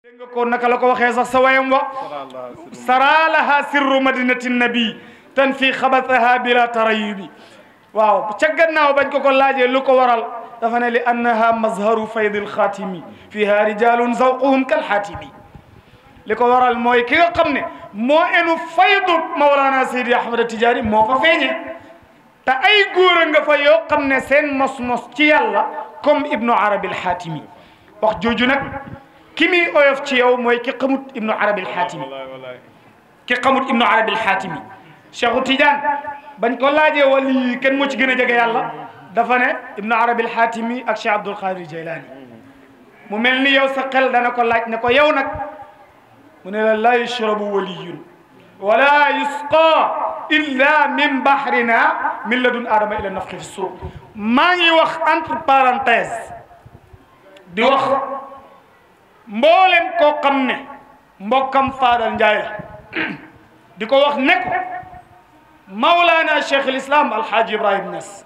dégg nga ko naka la ko waxee sax sa wayam wa sara laha sirru madinati nabi tan fi xabathaha bila tarayubi waaw ca gannaaw bañ ko laajee lu ko waral dafa ne li annaha mazharu faydil xaatimi fiha rijalun zawquhum kal xaatimi li ko waral mooy ki nga xam ne moo enu faydu Mawlana Seydi Ahmad Tijaani moo fa feeñe te ay góor a nga fa yoo xam ne seen mos-mos ci yàlla comme Ibnu Arabi al-Xaatimi wax jooju nag ki muy oyof ci yow mooy ki xamut Ibnu Arabi al-Xaatimi ki xamut Ibnu Arabi al-Xaatimi Cheikhu Tidiane bañ ko laajee wali kenn moo ci gën a jege yàlla dafa ne Ibnu Arabi al-Xaatimi ak Cheikh Abdul Qadir Jaylaani mu mel ni yow sa xel dana ko laaj ne ko yow nag mu ne la laa yushrabu waliyun wala yusqa illa min bahrina min ladun adama ila nafxi fi suur maa ngi wax entre parenthèse di wax mboolem koo xam ne mbokkam Fadal Njaay la di ko wax ne ko Mawlana Cheikh al-Islam Alhaji Ibrahim Niass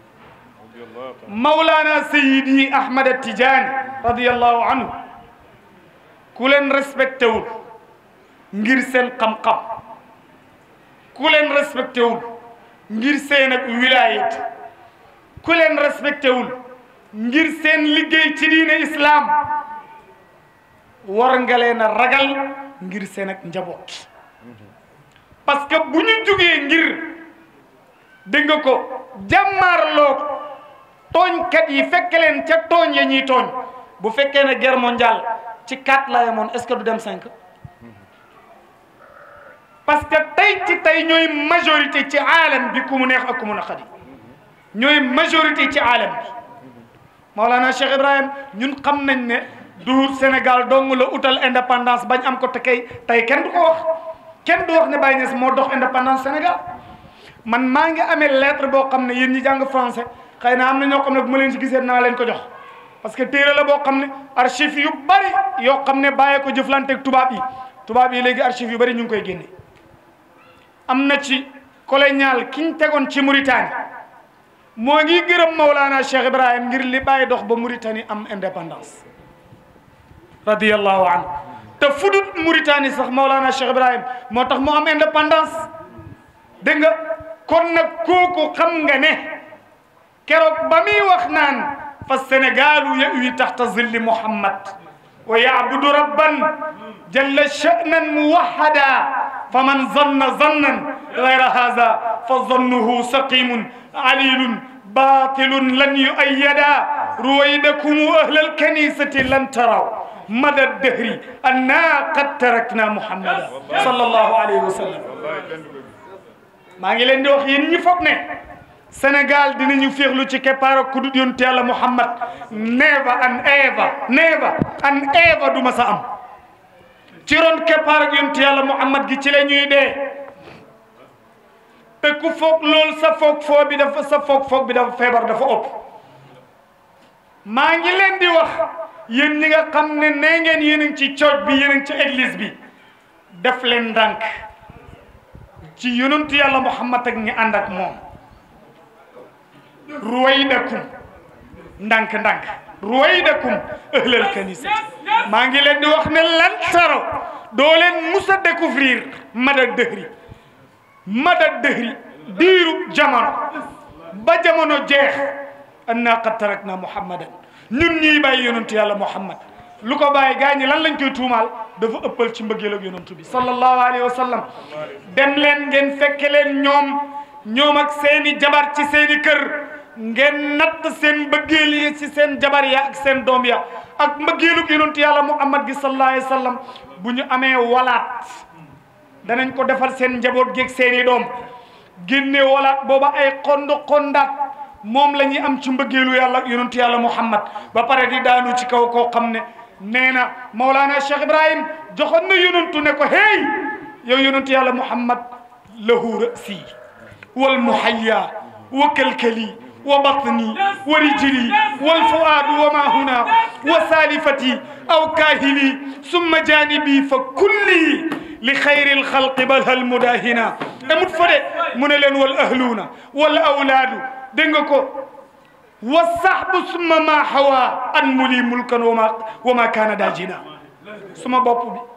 Mawlana Seydi Ahmad Tijaani radiyallahu anhu ku leen respecté wul ngir seen xam-xam ku leen respecté wul ngir seen ak wilaayat ku leen respecté wul ngir seen liggéey ci diine islam war nga leen a ragal ngir seen ak njaboot parce que bu ñu jugee ngir dégg nga ko jàmmaarloo tooñkat yi fekk leen ca tooñ ya ñuy tooñ bu fekkee ne guerre mondiale ci 4 la yemoon est-ce que du dem 5 parce que tey ñooy majorité ci aalam bi ku mu neex ak ku mu naqadi ñooy majorité ci aalam bi Maolana Cheikh Ibrahim ñun xam nañ ne du Sénégal dong la utal indépendance bañ am ko te tey kenn du ko wax kenn du wax ne Baye Niass moo dox indépendance Sénégal man maa ngi amee lettre boo xam ne yéen ñi jàng français xëy na am na ñoo xam ne bu ma leen si gisee naa leen ko jox parce que téere la boo xam ne archive yu bari yoo xam ne bàyyee ko jëflanteeg tubaab yi léegi archive yu bari ñu ngi koy génne am na ci colonial ki ñu tegoon ci Mauritanie moo ngi gërëm Mawlana Cheikh Ibrahim ngir li bàyyi dox ba Mauritanie am indépendance radiyallahu anhu te fudut Mauritanie sax Mawlana Cheikh Ibrahim moo tax mu am indépendance dégg nga kon nag kooku xam nga ne keroog ba muy wax naan fa Sénégalu yawi taxta zilli Muhammad wa yaabudu rabban jalla sha'nan muwahhada faman zanna zannan gayra haza fa zannuhu saqimun alilun batilun lan yuayyada ruwaydakum ahlal kanisati lan taraw mada dahri anna qad tarakna Muhammada sallallahu alayhi wa sallam maa ngi leen di wax yéen ñi foog ne Sénégal dinañu féexlu ci keppaara ku dul yonent Yàlla Muhammad never and ever du ma sa am ci ron keppaara yonent Yàlla Muhammad gi ci la ñuy dee te ku foog lool sa foog bi dafa feebar dafa ëpp maa ngi leen di wax yéen ñi nga xam ne nee ngeen yéen a ngi ci cooj bi yéen a ngi ci église bi def leen ndànk ci yonent Yàlla Muhammad ak ñi ànd ak moom ruwaydakum ndànk ruwaydakum ahlal kanisati maa ngi leen di wax ne lan taro doo leen musa découvrir mada dëhri diiru jamono ba jamono jeex anna qad tarakna Muhammadan ñun ñuy bàyyi yonentu Yàlla Muhammad lu ko bàyyi gaa ñi lan lañ koy tuumaal dafa ëppal ci mbëggeel ak yonentu bi sallallahu alayhi wa sallam dem leen ngeen fekke leen ñoom ak seeni jabar ci seeni kër ngeen natt seen mbëggeel yi ci seen jabar ya ak seen doom ya ak mbëggeelu yonentu Yàlla Muhammad gi sallallahu alayhi wa sallam bu ñu amee walaat danañ ko defal seen njaboot geeg seeni doom génne walaat booba ay xondaat moom la ñuy am ci mbëggeelu yàlla ak yonentu Yàlla Muhammad ba pare di daanu ci kaw koo xam ne nee na Mawlana Cheikh Ibrahim joxoon na yonentu ne ko hey yow yonentu Yàlla Muhammad lahu ra'si wal muhayya wa kalkali wa batni wa rijli wal fuaadu wa ma huna wa salifati aw kahili summa janibi fa kulli li xayril xalqi balhal mudahina amut fa de mu ne leen wal ahluuna wal awlaadu dégg nga ko wa sahbu summa ma hawa an muli mulkan wa ma kaana daajina suma bopp bi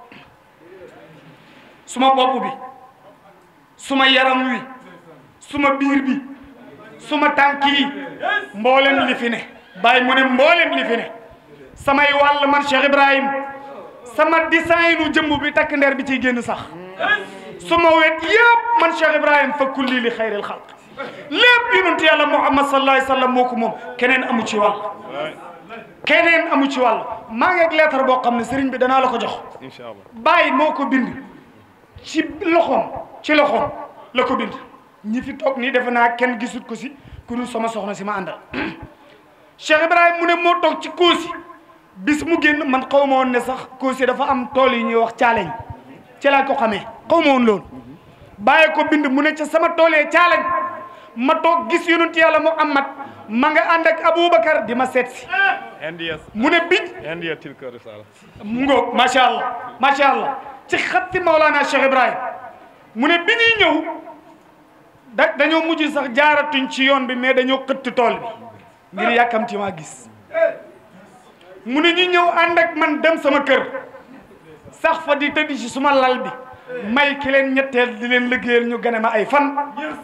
suma yaram wi suma biir bi suma tànk yi mboolem li fi ne bàyyi mu ne mboolem li fi ne samay wàll man Cheikh Ibrahim sama designu jëmm bi takk ndeer bi ciy génn sax suma wet yëpp man Cheikh Ibrahim fa kulli li xayril xalq lépp yonent yàlla Muhammad sallallahu alayhi wa sallam moo ko moom keneen amu ci wàll keneen amu ci wàll maa ngi ak lettre boo xam ne sëriñ bi danaa la ko jox incha allah bàyyi moo ko bind ci loxoom la ko bind ñi fi toog nii defe naa kenn gisut ko si ku dul sama soxna si ma àndal Cheikh Ibrahim mu ne moo toog ci Koosi bis mu génn man xaw ma woon ne sax Koosi dafa am tool yi ñuy wax caaleñ ci laa ko xamee xaw ma woon loolu bàyyi ko bind mu ne ca sama toolee caaleñ ma toog gis yonent yàlla Muhammad ma nga ànd ak Aboubacar di ma seet si mu ne biñ tilka risala mu ngoog macha allah ci xatti Maolana Cheikh Ibrahim mu ne bi ñuy ñëw dañoo mujj sax jaaratuñ ci yoon bi mais dañoo xëtt tool bi ngir yàkkamti maa gis mu ne ñu ñëw ànd ak man dem sama kër sax fa di tëdd ci suma lal bi may ki leen ñetteel di leen liggéeyal ñu gane ma ay fan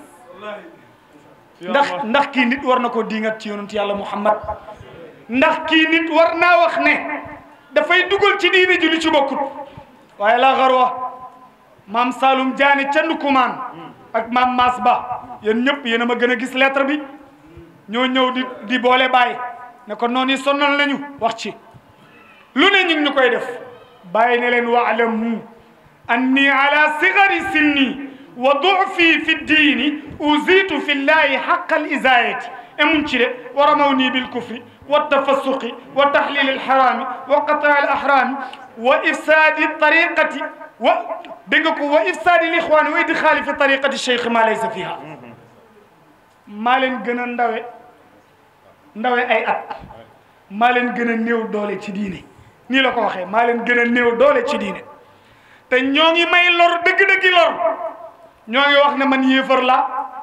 ndax kii nit war na ko diingat ci yonent yàlla Muhammad ndax kii nit war naa wax ne dafay dugal ci diine ji lu ci bokkut waaye la xarwa maam Saloum Diané ca Ndukumaan ak maam Maas Ba yéen ñëpp yéen a ma gën a gis lettre bi ñoo ñëw di boole bàyyi ne ko noonu sonnal nañu wax ci lu ne ñu ngi ñu koy def bàyyi ne leen waalamu anni ala sigari sinni wa dufi fi ddiini uzitu fi llahi xaqa al isaayati emuñ ci de wa ramawni bil kufri wa tafassuqi wa tahlil al harami wa qataa al ahrami wa ifsaadi tariqati wa dégg nga ko wa ifsaadi l ixwaani wa idxaali fi tariqati cheikh ma laysa fiha maa leen gën a ndawe ay at maa leen gën a néew doole ci diine nii la ko waxee maa leen gën a néew doole ci diine te ñoo ngi may lor dëgg-dëggi lor ñoo ngi wax ne man yéefar la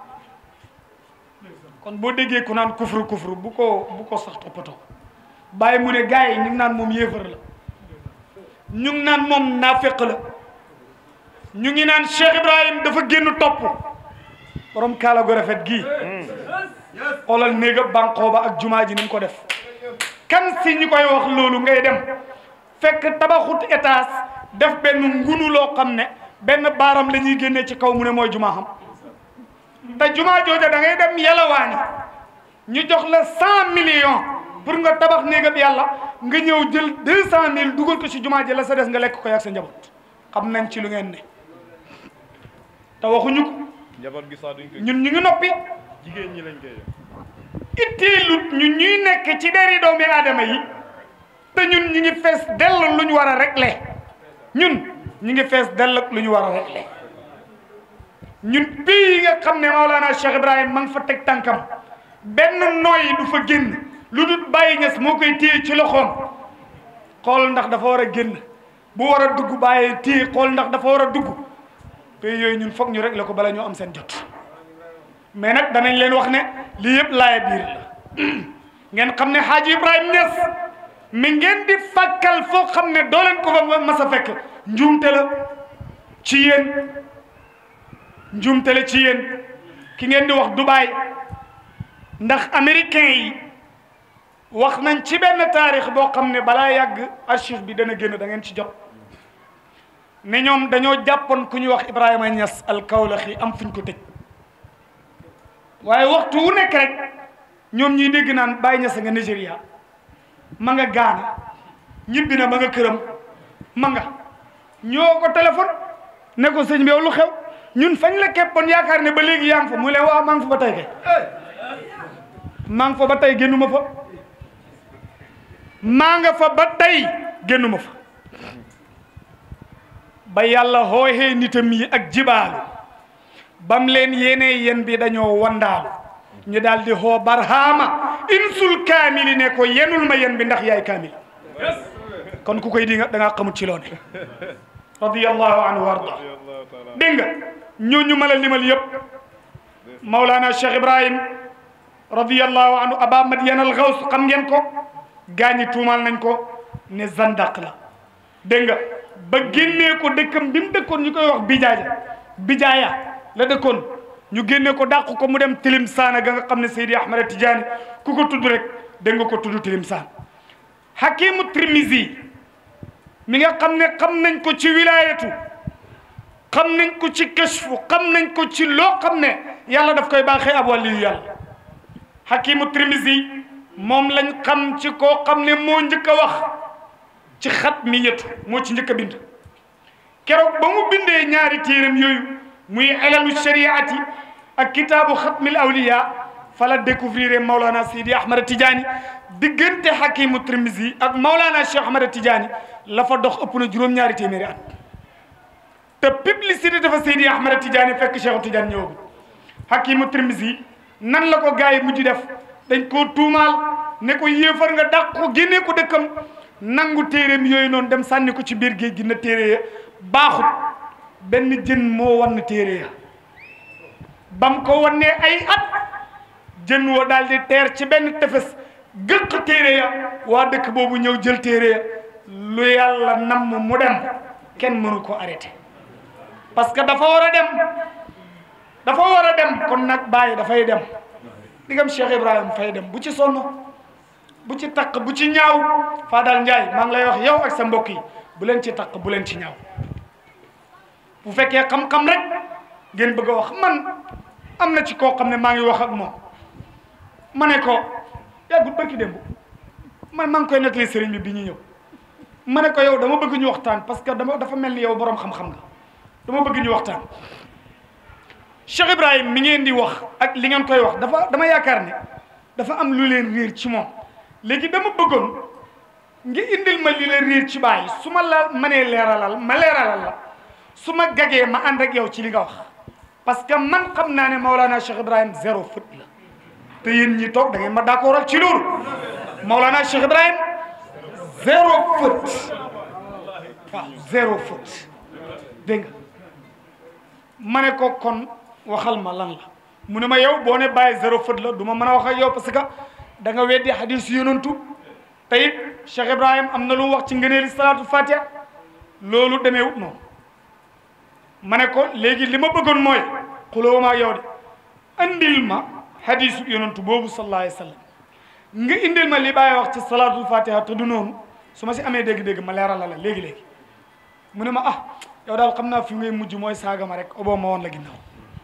kon boo déggee ku naan kufru bu ko sax toppatoo bàyyi mu ne gars yi ñu ngi naan moom yéefar la ñu ngi naan moom naafeq la ñu ngi naan Cheikh Ibrahim dafa génn topp borom kaala gu rafet gii xoolal néega banqoo ba ak jumaa ji ni mu ko def kan si ñi koy wax loolu ngay dem fekk tabaxut étage def benn ngunu loo xam ne benn baaram la ñuy génnee ci kaw mu ne mooy jumaa xam te jumaa jooja da ngay dem yalawaani ñu jox la 100 millions pour nga tabax néegam yàlla nga ñëw jël 200 000 dugal ko ci jumaa ji la sa des nga lekk ko yak sa njaboot xam nañ ci lu ngeen ne te waxuñu ko njaboot gi sax duñ ko ñun ñu ngi noppi jigéen ñi lañ koy def itteelut ñun ñuy nekk ci deri doomi aadama yi te ñun ñu ngi fees dell lu ñu war a régler ñun ñu ngi fees dell lu ñu war a régler ñun pays yi nga xam ne Maolana Cheikh Ibrahim ma ngi fa teg tànkam benn nooyi du fa génn lu dul Baye Niass moo koy téye ci loxoom xool ndax dafa war a génn bu war a dugg bàyyi téye xool ndax dafa war a dugg pays yooyu ñun foog ñu régler ko bala ñoo am seen jot mais nag danañ leen wax ne lii yëpp laaya biir la ngeen xam ne Hadji Ibrahim Niass mi ngeen di fàkkal foo xam ne doo leen ko fa mas a fekk njuumte la ci yéen njuumte la ci yéen ki ngeen di wax Dubaï ndax américain yi wax nañ ci benn taarix boo xam ne balaa yàgg archive bi dana génn da ngeen ci jot ne ñoom dañoo jàppoon ku ñuy wax Ibrahima Niass al-Kawlaxi am fuñ ko tëj waaye waxtu wu nekk rek ñoom ñuy dégg naan Baye Niass nga Nigéria ma nga Gaana ñibbi na ma nga këram ma nga ñoo ko téléphone ne ko sëñ bi yow lu xew ñun fañ la keppoon yaakaar ne ba léegi yaa ngi fa mu ne waaw maa ngi fa ba tey kay maa ngi fa ba tey génnuma fa maa nga fa ba tey génnuma fa ba yàlla xooxee nitam yi ak jibaalu bam leen yéenee yéen bi dañoo wandaalu ñu daal di xoo barhaama insul kaamili ne ko yenul ma yéen bi ndax yaay kaamil kon ku koy di nga da ngaa xamut ci loone radiyallahu anhu wa arda dégg nga ñooñu ma la limal yëpp Maulana Cheikh Ibrahim radiyallahu anhu aba madiyan al gaws xam ngeen ko gaañi tuumal nañ ko ne zandaq la dégg nga ba génnee ko dëkkam bi mu dëkkoon ñu koy wax bijaaya la dëkkoon ñu génnee ko dàq ko mu dem tilim saana ga nga xam ne Seydi Ahmad Tidiane ku ko tudd rek dégg nga ko tudd tilim saan Hakimu Tirmizi mi nga xam ne xam nañ ko ci wilaayatu xam nañ ko ci kashfu xam nañ ko ci loo xam ne yàlla daf koy baaxee ab wàlliyu yàlla Hakimu Tirmizi moom lañ xam ci koo xam ne moo njëkk a wax ci xatmiyatu moo ci njëkk a bind keroog ba mu bindee ñaari téeram yooyu muy ilalu shariati ak kitaabu xatmil awliya fa la découvrir Maulana Seydi Ahmad Tidiane diggante Hakimu Tirmizi ak Maulana Cheikh Ahmad Tidiane la fa dox ëpp na juróom-ñaari téeméeri at te publicité dafa Seydi Ahmad Tidiane fekk Cheikh Tidiane ñëwagul Hakimu Tirmizi nan la ko gars yi mujj def dañ koo tuumaal ne ko yéefar nga dàq ko génnee ko dëkkam nangu téeréem yooyu noonu dem sànni ko ci biir géej gi na téere ya baaxut benn jën moo wan téere ya bam ko wannee ay at jën woo daal di teer ci benn tefes gëq téere ya waa dëkk boobu ñëw jël téere ya lu yàlla namm mu dem kenn mënu ko arrêté parce que dafa war a dem kon nag bàyyi dafay dem digam Cheikh Ibrahima fay dem bu ci sonn bu ci takk bu ci ñaaw Fadal Ndiaye maa ngi lay wax yow ak sa mbokk yi bu leen ci takk bu leen ci ñaaw bu fekkee xam-xam rek ngeen bëgg a wax man am na ci koo xam ne maa ngi wax ak moom ma ne ko yàggul barki démb man maa ngi koy nettali sëriñ bi ñu ñëw ma ne ko yow dama bëgg ñu waxtaan parce que dafa mel ni yow borom xam-xam nga dama bëgg ñu waxtaan Cheikh Ibrahima mi ngeen di wax ak li ngeen koy wax dama yaakaar ne dafa am lu leen réer ci moom léegi dama bëggoon nga indil ma li leen réer ci bàyyi su ma la mënee leeralal ma leeralal la su ma gagee ma ànd ak yow ci li nga wax parce que man xam naa ne Maulana Cheikh Ibrahima zéro faute la te yéen ñi toog da ngeen ma d'accordal ci loolu Maulana Cheikh Ibrahima zéro faute waaw zéro faute dégg nga ma ne ko kon waxal ma lan la mu ne ma yow boo ne bàyyi zéro faute la du ma mën a wax ak yow parce que da nga weddi hadis yonantu te it Cheikh Ibrahima am na lu wax ci ngëneeli salaatu fatiha loolu demeewut noonu ma ne ko léegi li ma bëggoon mooy xuloo ma yow de andil ma hadisu yonantu boobu sallallahu alayhi wa sallam nga indil ma li bàyyi wax ci salaatu fatiha te du noonu su ma si amee dégg-dégg ma leeral la léegi-léegi mu ne ma ah yow daal xam naa fi ngay mujj mooy saaga ma rek oboo ma woon la ginnaaw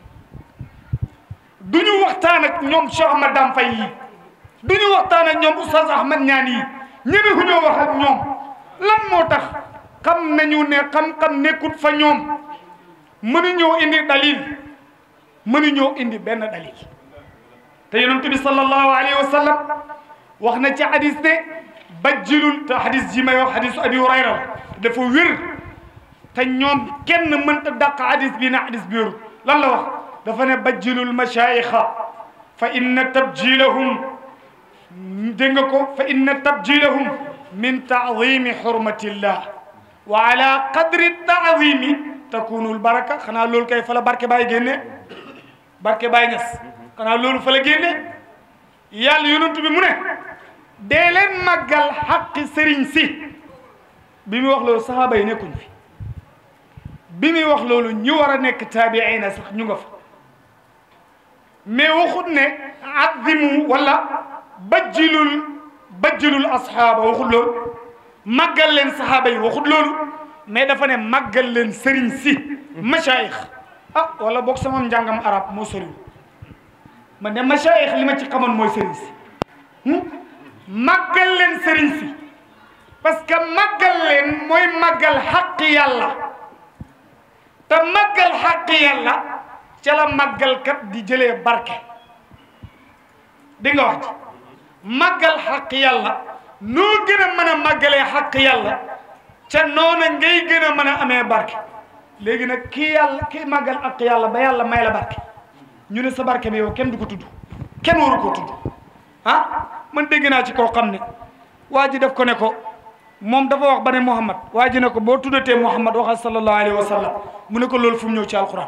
du ñu waxtaan ak ñoom Cheikh Ahmad Dam Fay yi du ñu waxtaan ak ñoom Oustaz Ahmad Ñaan yi ñeme ñoo wax ak ñoom lan moo tax xam nañu ne xam-xam nekkut fa ñoom mënuñoo indi dalil mënuñoo indi benn dalil te yonent bi sallallahu alayhi wa sallam wax na ci hadis ne bajjilul te hadis ji may wax hadisu Abi Hurayra dafa wér te ñoom kenn mënta dàq hadis bi na hadis bi wéru lan la wax dafa ne bajjilul mashaayikha fa inna tabjilahum dégg nga ko fa inna tabjilahum min taadimi xurmatillah wa ala qadri taadimi takunu lbaraka xanaa loolu kay fa la barke Baay génne barke Baay Ñas xanaa loolu fa la génne yàlla yonent bi mu ne dee leen màggal xaqi sëriñ si bi muy wax loolu sahaaba yi nekkuñ fi bi muy wax loolu ñu war a nekk taabiina sax ñu nga fa mais waxut ne azimu wala bajjilul asxaaba waxut loolu màggal leen sahaaba yi waxut loolu mais dafa ne màggal leen sëriñ si machaayix ah wala boog sama njàngam arab moo soriwul man ne machaayix li ma ci xamoon mooy sëriñ si màggal leen sëriñ si parce que màggal leen mooy màggal xaqi yàlla te màggal xaqi yàlla ca la màggalkat di jëlee barke di nga wax ci màggal xaq yàlla noo gën a mën a màggalee xaq yàlla ca noona ngay gën a mën a amee barke léegi nag kii màggal xaq yàlla ba yàlla may la barke ñu ne sa barke bi yow kenn du ko tudd kenn waru ko tudd ah man dégg naa ci koo xam ne waa ji def ko ne ko moom dafa wax ba ne Muhammad waa ji ne ko boo tuddatee Muhammad waxal sallallahu alayhi wa sallam mu ne ko loolu fu mu ñëw ci alquran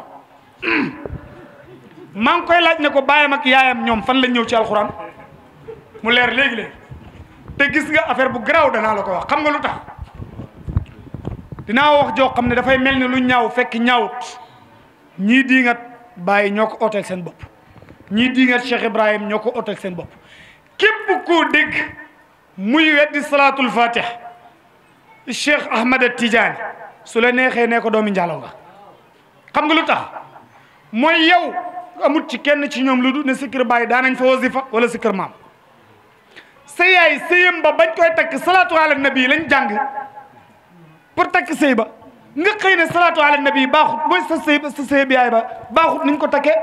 maa ngi koy laaj ne ko baayam ak yaayam ñoom fan lañ ñëw ci alquran mu leer léegi-léegi te gis nga affaire bu garaaw danaa la ko wax xam nga lu tax dinaa wax joo xam ne dafay mel ni lu ñaaw fekk ñaawut ñii diingat Baay ñoo ko ooteel seen bopp ñii diingat Cheikh Ibrahim ñoo ko ooteel seen bopp képp koo dégg muy weddi salaatul fatih Cheikh Ahmad Tidiane su la neexee ne ko doomi njaalo nga xam nga lu tax mooy yow amut ci kenn ci ñoom lu du ne si kër Baay daanañ fa wasifa wala si kër maam sa yaay sëyam ba bañ koy takk salaatu ala nabi lañ jàng pour takk sëy ba nga xëy ne salaatu ala nabi baaxut mooy sa sëy sa sëy bi yaay ba baaxut niñ ko takkee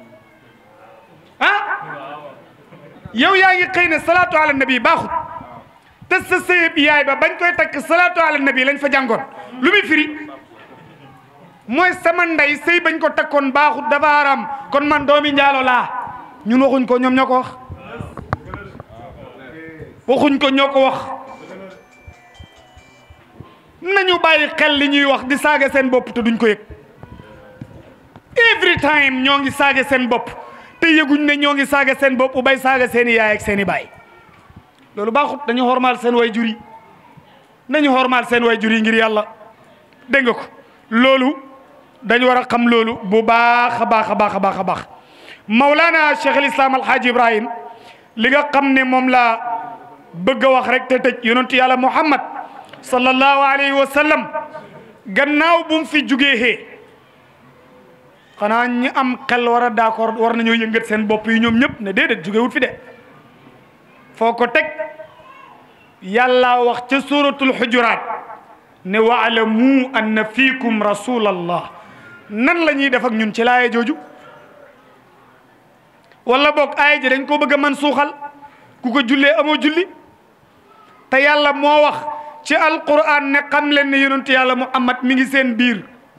yow yaa ngi xëy ne salaatu ala nabi baaxut te sa sëy bi yaay ba bañ koy takk salaatu ala nabi lañ fa jàngoon lu muy firi mooy sama ndey sëy bañ ko takkoon baaxut dafa haram kon man doomi njaalo laa ñun waxuñ ko ñoom ñoo ko wax waxuñ ko ñoo ko wax nañu bàyyi xel li ñuy wax di saaga seen bopp te duñ ko yëg every time ñoo ngi saaga seen bopp te yëguñ ne ñoo ngi saaga seen bopp bay saaga seen i yaay ak seen i baay loolu baaxut dañu xormaal seen way jur yi nañu xormaal seen way jur yi ngir yàlla dégg nga ko loolu dañu war a xam loolu bu baax a baax a baax a baax a baax Mawlana Cheikh al Islam Alhaji Ibrahim li nga xam ne moom laa bëgg a wax rek te tëj yonentu yàlla Muhammad sallallahu alayhi wa sallam gannaaw bu mu fi jugee xee xanaa ñi am xel war a d'accord war nañoo yëngat seen bopp yi ñoom ñëpp ne déedéet jugewut fi de foo ko teg yàlla wax ca suratul Hujurat ne waalamu anna fiikum rasulallah nan la ñuy def ak ñun ci laaya jooju wala boog aaya ji dañ ko bëgg a man suuxal ku ko jullee amoo julli te yàlla moo wax ci alquran ne xam leen ne yonent yàlla Muhammad mi ngi seen biir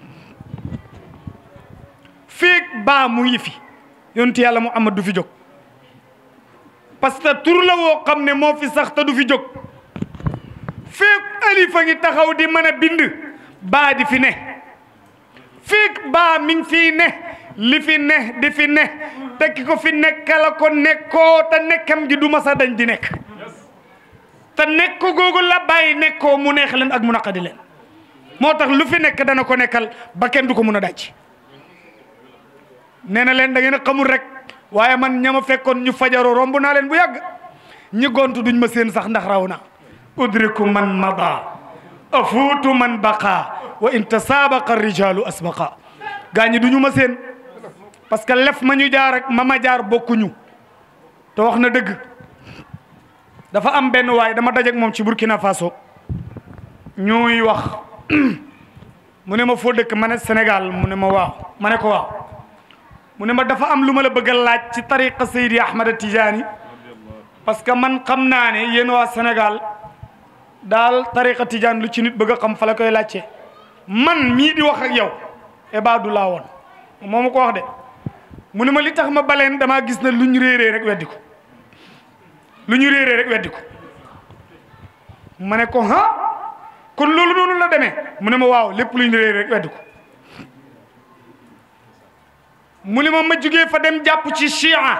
feek baa mu ngi fi yonent yàlla Muhammad du fi jóg parce que tur la woo xam ne moo fi sax te du fi jóg feek alifa ngi taxaw di mën a bind baa di fi ne feek baa mi ngi fii ne li fi ne di fi ne te ki ko fi nekkala ko nekkoo te nekkam gi du masa dañ di nekk te nekk googu la bàyyi nekkoo mu neex leen ak mu naqadi leen moo tax lu fi nekk dana ko nekkal ba kenn du ko mun a daj nee na leen da ngeen a xamul rek waaye man ñama fekkoon ñu fajaroo romb naa leen bu yàgg ñi gontu duñ ma seen sax ndax raw na udriku man mada afuutu man baqa wa in tasaabaqa rijalu asbaqa gaa ñi duñu ma seen parce que lef ma ñu jaar ak ma jaar bokkuñu te wax na dëgg dafa am benn waay dama dajeek moom ci Burkina Faso ñuy wax mu ne ma foo dëkk ma ne Sénégal mu ne ma waaw ma ne ko waaw mu ne ma dafa am lu ma la bëgg a laaj ci tariqa Seydi Ahmad Tidiane parce que man xam naa ne yéen waa Sénégal daal tariqa Tidiane lu ci nit bëgg a xam fa la koy laajte man mii di wax ak yow Ebadou laa woon moo ma ko wax de mu ne ma li tax ma baleen damaa gis ne lu ñu réeree rek weddi ko lu ñu réeree rek weddi ko ma ne ko kon loolu noonu la demee mu ne ma waaw lépp lu ñu réeree rek weddi ko mu ne ma jugee fa dem jàpp ci chia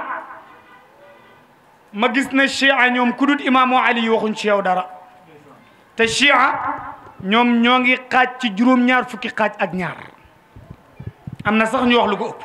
ma gis ne chia ñoom ku dut imaamu Ali yi waxuñ ci yow dara te chia ñoom ñoo ngi xaaj ci juróom-ñaar fukki xaaj ak ñaar am na sax ñu wax lu ko ëpp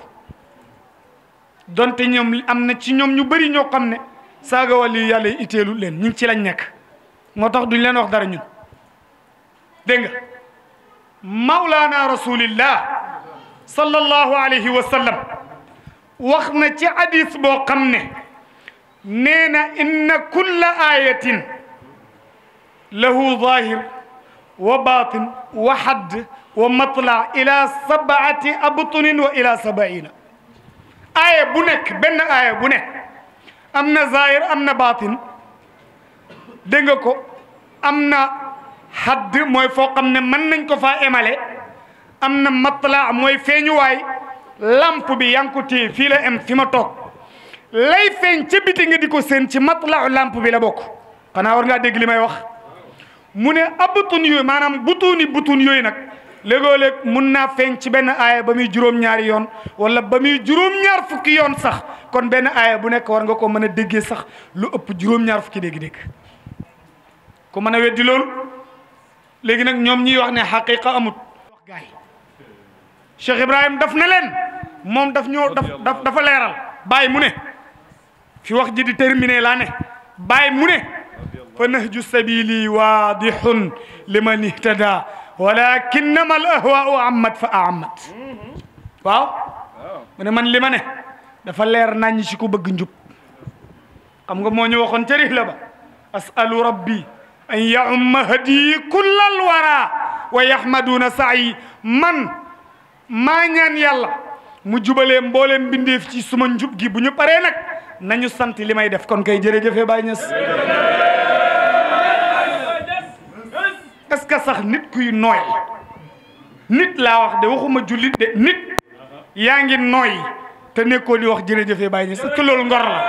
donte ñoom am na ci ñoom ñu bëri ñoo xam ne saaga wali yàlla iteelu leen ñu ngi ci lañ nekk moo tax duñ leen wax dara ñun dégg nga Mawlaana rasulillah sallallahu alayhi wa sallam wax na ci hadis boo xam ne nee na inna kulla ayatin lahu zahir wa batin wa hadd wa matla ila sabaati abtunin wa ila sabaina aaya bu nekk benn aaya bu nekk am na zahir am na batin dégg nga ko am na hadd mooy foo xam ne mën nañ ko faa émale am na matla mooy feeñuwaay lampe bi yaa ngi ko téye fii la am fi ma toog lay feeñ ca biti nga di ko seen ci matla lampe bi la bokk xanaa war ngaa dégg li may wax mu ne abutun yooyu maanaam butun yooyu nag léegoo-léeg mun naa feeñ ci benn aaya ba muy juróom-ñaari yoon wala ba muy juróom-ñaar fukki yoon sax kon benn aaya bu nekk war nga ko mën a déggee sax lu ëpp juróom-ñaar fukki dégg-dégg ku mën a weddi loolu léegi nag ñoom ñiy wax ne xaqiqa amut wax gaay Cheikh Ibrahim daf ne leen moom daf ñoo dafa leeral bàyyi mu ne fi wax ji di terminé laa ne bàyyi mu ne fa nahju sabili waadihun liman ihtada walakinnama al ahwaau ammat fa ammat waaw mu ne man li ma ne dafa leer nañ ci ku bëgg njub xam nga moo ñu waxoon ca rihla ba asalu rabbi an yaumma hadiyi kullal wara wa yahmaduna saayi man maa ñaan yàlla mu jubalee mbooleem mbindeef ci suma njub gi bu ñu paree nag nañu sant li may def kon kay jërëjëfe Baay Ñas est-ce que sax nit kuy nooy nit laa wax de waxuma jullit de nit yaa ngi nooy te nekkoo di wax jërëjëfe Baay Ñas est-ce que loolu ngor la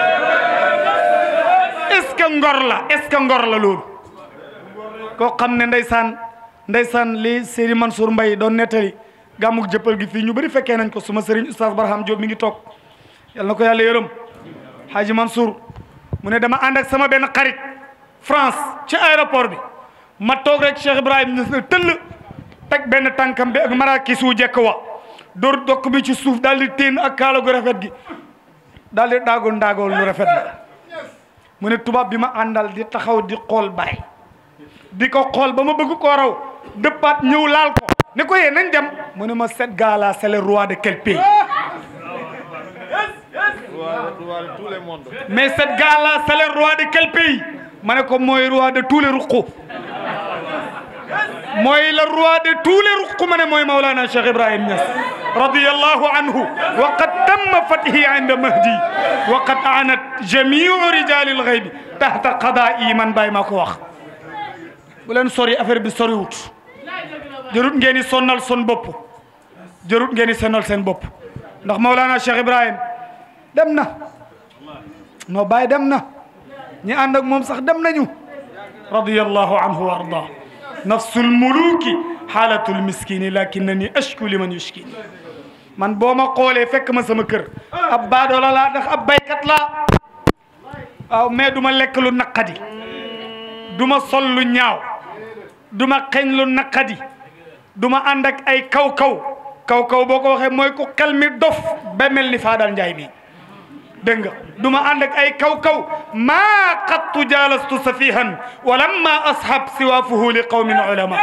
est-ce que ngor la est-ce que ngor la loolu koo xam ne ndeysaan li Seydi Mansour Mbaye doon nettali gàmmug jëppal gi fii ñu bëri fekkee nañ ko suma sëriñ oustaz Barham Diop mi ngi toog yal na ko yàlla yërëm Haji Mansour mu ne dama ànd ak sama benn xarit France ci aéroport bi ma toog rek Cheikh Ibrahim ne tëll teg benn tànkam bi ak marakis wu jekk wa dóor dokk bi ci suuf daal di téen ak kaala gu rafet gi daal di ndaagool lu rafet la mu ne tubaab bi ma àndal di taxaw di xool Baay di ko xool ba ma bëgg koo raw dëppaat ñëw laal ko ne ko yee nañ dem mu ne ma cette gars-là c'est le roi de quel pays tous les mondes. mais cette gars-là c'est le roi de quel pays ma ne ko mooy roi de tous les ruqu mooy le roi de tous les ruqu ma ne mooy Mawlana Cheikh Ibrahim Niass radiyallahu anhu wa qad tamma fathi inda mahdi wa qad aanat jamiu rijalil ghaybi tahta qada'i man Baay maa ko wax bu leen sori affaire bi soriwut jarut ngeen di sonnal son bopp jarut ngeen di sonnal seen bopp ndax Mawlana Cheikh Ibrahim dem na no Baay dem na ñi ànd ak moom sax dem nañu radiyallahu anhu wa arda nafsul muluki xaalatul miskini lakinnani ashku liman yushkini man boo ma xoolee fekk ma sama kër ab baadoola laa ndax ab baykat laa waaw mais du ma lekk lu naqadi du ma sol lu ñaaw du ma xeeñ lu naqadi du ma ànd ak ay kaw boo ko waxee mooy ku xel mi dof ba mel ni Fadal Njaay mi dégg nga du ma ànd ak ay kaw maa qattu jalastu safihan wa lamma ashab siwa fuhuli qawmin ulama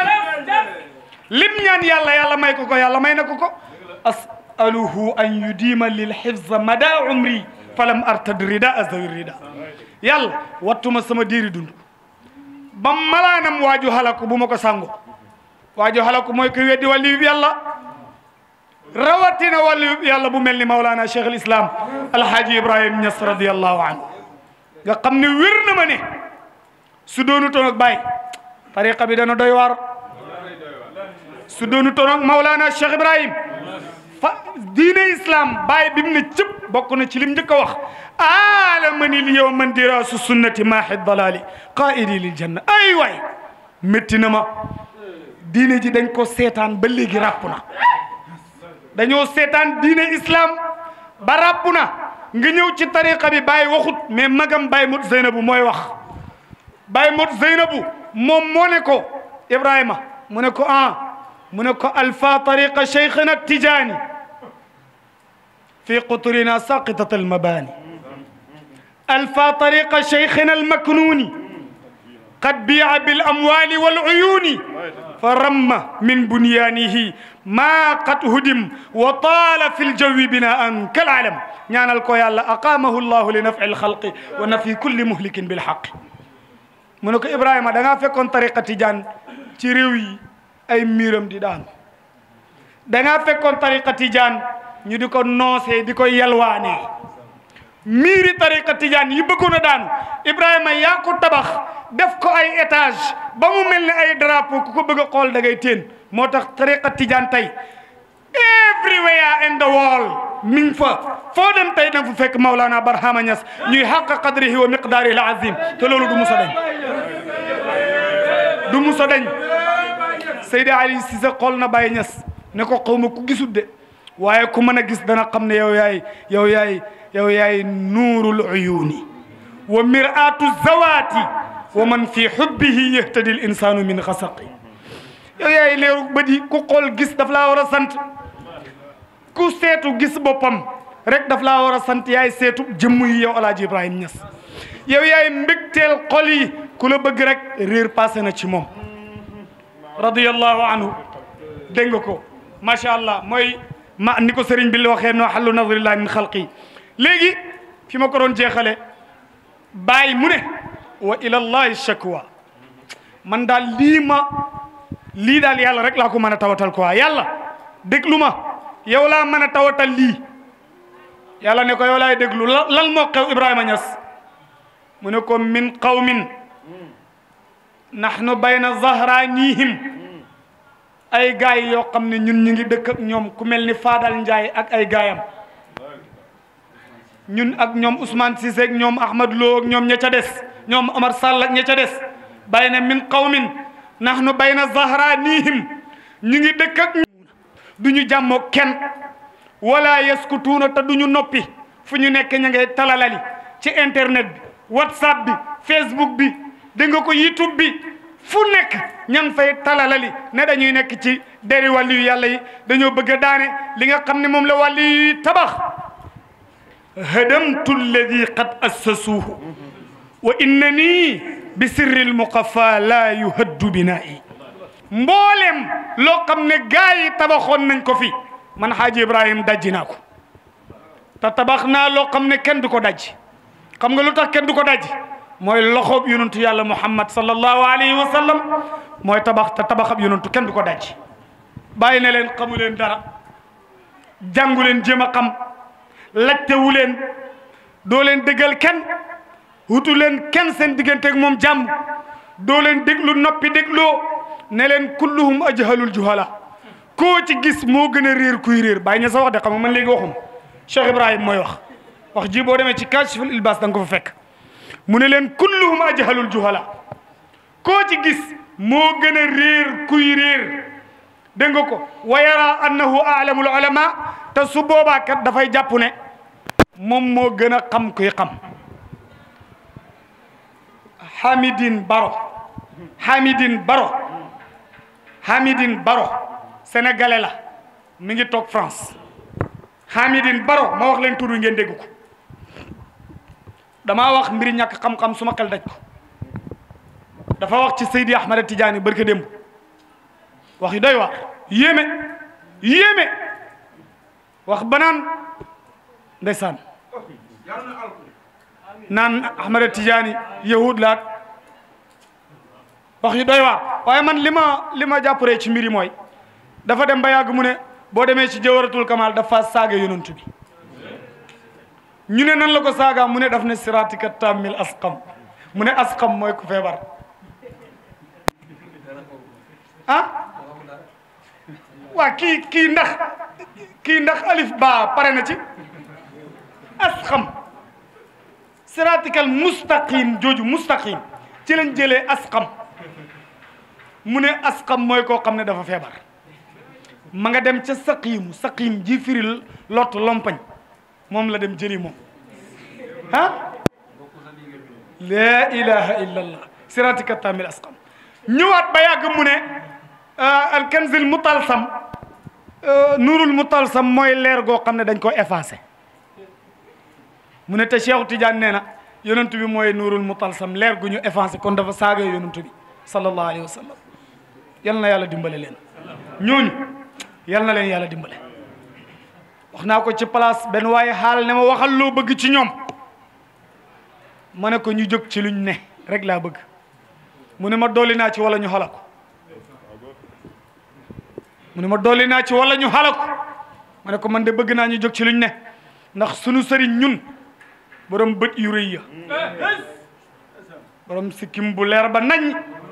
lim ñaan yàlla may ko yàlla may na ko asaluhu an yudima lil hifz mada umri falam artad rida azawi rida yàlla wattuma sama diiri dund ba malaanam waaju halaku bu ma ko sango waaju halaku mooy ko weddi wàllu yàlla rawatina wàllu yàlla bu mel ni Mawlana Cheikh al Islam Alhaji Ibrahim Niass radiyallahu anhu nga xam ne wér na ma ne su doonu toon ak Baay tariqa bi dana doy waar su doonu toon ak Mawlana Cheikh Ibrahim fa diine islam Baay bi mu ne cëpp bokk na ci lim njëkk a wax alamani l yow man diraasu sunnati maahi dalali qaidi lil janna ay waay métti na ma diine ji dañ ko seetaan ba léegi ràpp na dañoo seetaan diine islam ba ràpp na nga ñëw ci tariqa bi Baay waxut mais magam Baay Mut Zeynabu mooy wax Baay Mut Zeynabu moom moo ne ko Ibrahima mu ne ko mu ne ko alfa tariqa cheikhina Tijaani fi quturina saqitat almabani alfa tariqa cheikhina almaknuni qad bi'a bil amwali wal uyuni fa ramma min bunyanihi ma qad hudim wa taala fi ljawi binaan kal alam ñaanal ko yàlla aqamahu llahu li naf'i lxalqi wa nafi kulli muhlikin bilxaqi mu ne ko Ibrahima da ngaa fekkoon tariqa Tijaan ci réew yi ay miiram di daanu da ngaa fekkoon tariqa Tijaan ñu di ko noosee di ko yalwaanee miiri tariqa Tijaan yi bëggoon a daanu Ibrahima yaa ko tabax def ko ay étage ba mu mel ni ay drapeau ku ko bëgg a xool da ngay teen moo tax tariqa Tijaan tey everywhere in the world mi ngi fa foo dem tey nag fu fekk Mawlana Barhama Niass ñuy xàq qadrihi wa miqdaarihi al azim te loolu du musa dañ du musa dañ Seydi Ali Cissé xool na Baye Niass ne ko xaw ma ku gisut de waaye ku mën a gis dana xam ne yow yaay nuurul uyuuni wa miraatu zawaati wa man fi hubbihi yahtadi al insanu min xasaqi yow yaay leeru bët yi ku xool gis daf laa war a sant ku seetu gis boppam rek daf laa war a sant yaay seetu jëmm yi yow Alaaji Ibrahima Niass yow yaay mbégteel xol yi ku la bëgg rek réer passé na ci moom radiyallahu anhu dégg nga ko macha allah mooy ma ni ko sëriñ bi la waxee noo xallu nadrillahi min xalqi léegi fi ma ko doon jeexale bàyyi mu ne wa ilallahi shakwa man daal lii daal yàlla rek laa ko mën a tawatal quoi yàlla déglu ma yow laa mën a tawatal lii yàlla ne ko yow laay déglu lan moo xew Ibrahima Niass mu ne ko min qawmin nahnu bayna zahranihim ay gaay yoo xam ne ñun ñu ngi dëkk ak ñoom ku mel ni Fadal Ndiaye ak ay gaayam ñun ak ñoom Ousmane Cissé ak ñoom Ahmad Lo ak ñoom ña ca des ñoom Omar Sall ak ña ca des bàyyi ne min qawmin nahnu bayna zahranihim ñu ngi dëkk ak du ñu jàmmoo kenn wala yaskutuuna te du ñu noppi fu ñu nekk ña ngay talalali ci internet bi WhatsApp bi Facebook bi dégg nga ko YouTube bi fu nekk ña ngi fay talalali ne dañuy nekk ci deri wàllu yu yàlla yi dañoo bëgg a daane li nga xam ne moom la wàllu yi tabax hadamtu alladi qad assasuuhu wa innani bi sirri almuqafa la yuhaddu binaa'i mboolem loo xam ne gaa yi tabaxoon nañ ko fi man Xaaji Ibrahima dajji naa ko te tabax naa loo xam ne kenn du ko dajji xam nga lu tax kenn du ko dajji mooy loxoob yonentu yàlla Muhammad sallallahu alayhi wa sallam mooy tabax te tabaxab yonentu kenn du ko dajji bàyyi na leen xamu leen dara jàngu leen jéem a xam lajtewu leen doo leen dëggal kenn wutu leen kenn seen digganteeg moom jàmm doo leen déglu noppi dégloo ne leen kulluhum ajhalul juhala koo ci gis moo gën a réer kuy réer bàyyi ña sa wax de xam nga man léegi waxum Cheikh Ibrahima mooy wax ji boo demee ci Kashful Ilbas da nga ko fa fekk mu ne leen kulluhum ajhalul juhala koo ci gis moo gën a réer kuy réer dégg nga ko wa yara annahu a'lamul ulama te su boobaa kat dafay jàpp ne moom moo gën a xam kuy xam Hamidine Baro sénégalais la mi ngi toog France Hamidine Baro ma wax leen tur wi ngeen dégg ko damaa wax mbiri ñàkk xam-xam suma xel daj ko dafa wax ci Seydi Ahmad Tidiane barke démb wax yu doy waar yéeme wax banaan ndeysaan naan Ahmad Tidiane yahud laak wax yu doy waar waaye man li ma jàppuree ci mbiri mooy dafa dem ba yàgg mu ne boo demee ci jawaratul kamal dafa saaga yonent bi ñu ne nan la ko saaga mu ne daf ne siratika tammil asqam mu ne asqam mooy ku feebar waa kii ndax alif ba pare na ci asqam siratikal mustaqim jooju mustaqim ci lañ jëlee asqam mu ne asqam mooy koo xam ne dafa feebar ma nga dem ca saqim ji firil lot lompañ moom la dem jëli moom la ilaha illa allah siratika tamil asqam ñëwaat ba yàgg mu ne alkanzil mutalsam nurul mutalsam mooy leer goo xam ne dañ ko effacé mu ne te Cheikh Tidiane nee na yonent bi mooy nurul mutalsam leer gu ñu effacé kon dafa saaga yonent bi sallallahu alayhi wa sallam yal na yàlla dimbale leen ñooñu yal na leen yàlla dimbale wax naa ko ci place benn waaye xaal ne ma waxal loo bëgg ci ñoom ma ne ko ñu jóg ci luñ ne rek laa bëgg mu ne ma dolli naa ci wala ñu xala ko mu ne ma dolli naa ci wala ñu xala ko ma ne ko man de bëgg naa ñu jóg ci luñ ne ndax sunu sëriñ ñun borom bët yu rëy ya borom sikkim bu leer ba nañ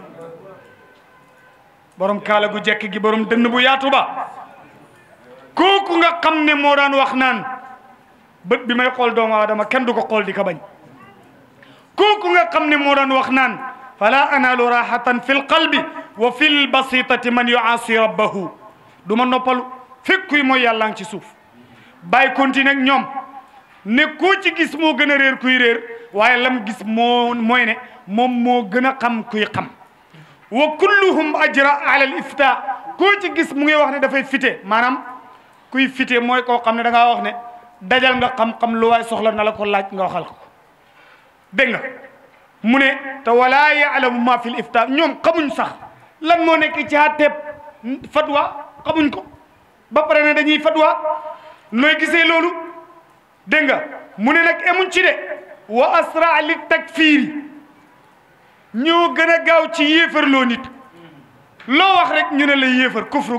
borom kaala gu jekk gi borom dënn bu yaatu ba kooku nga xam ne moo daan wax naan bët bi may xool doomu aadama kenn du ko xool di ko bañ kooku nga xam ne moo daan wax naan fala analu rahatan fi l qalbi wa fi l basitati man yuasi rabbahu du ma noppalu fekkuy mooy yàlla ngi ci suuf bàyyi continuer ak ñoom ne koo ci gis moo gën a réer kuy réer waaye lam gis mooy ne moom moo gën a xam kuy xam wa kulluhum ajra ala al ifta koo ci gis mu ngi wax ne dafay fite maanaam kuy fite mooy koo xam ne da ngaa wax ne dajal nga xam-xam lu waay soxla na la ko laaj nga waxal ko dégg nga mu ne te wala yaalamu ma fi l ifta ñoom xamuñ sax lan moo nekk ci àtteeb fatwa xamuñ ko ba pare ne dañuy fatwa nooy gisee loolu dégg nga mu ne nag emuñ ci de wa asra li takfiiri ñoo gën a gaaw ci yéefarloo nit loo wax rek ñu ne la yéefar kufru